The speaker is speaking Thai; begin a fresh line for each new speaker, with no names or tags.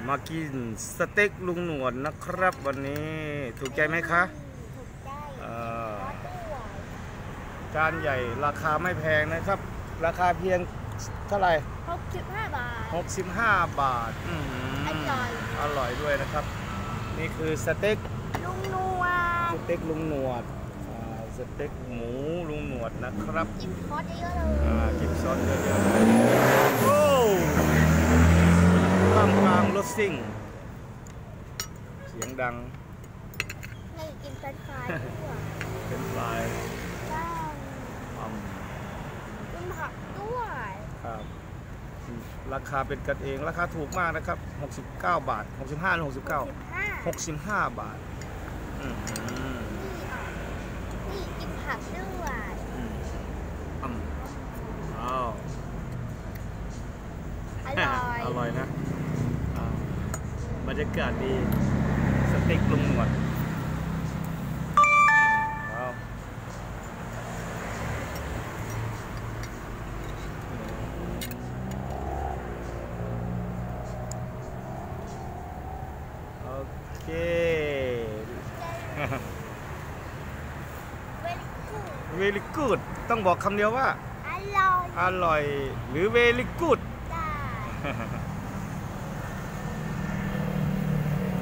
มากินสเต็กลุงหนวดนะครับวันนี้ถูกใจไหมคะ
ถูกใจ
จานใหญ่ราคาไม่แพงนะครับ ราคาเพียงเท่าไหร่
65 บาท
65 บาทอร่อยด้วยนะครับนี่คือสเต็ก
ลุงหนวด
สเต็กลุงหนวดสเต็กหมูลุงหนวดนะครับ
จิ้มซอสเยอะๆเลย
จิ้มซอสเยอะๆโอ้ข้ามกลางรถซิ่งเสียงดัง
ให้กินเฟรนช์ฟรายด้วย
เป็นฟราย
กินผักด้วย
ครับราคาเป็นกันเองราคาถูกมากนะครับ69 บาท65หรือ65 บาท
นี่กินผักด้วย
อร่อยนะบรรยากาศดีสเต็กลุงหนวดโอเค very good ต้องบอกคำเดียวว่า
อร่อย
หรือ very good
ได้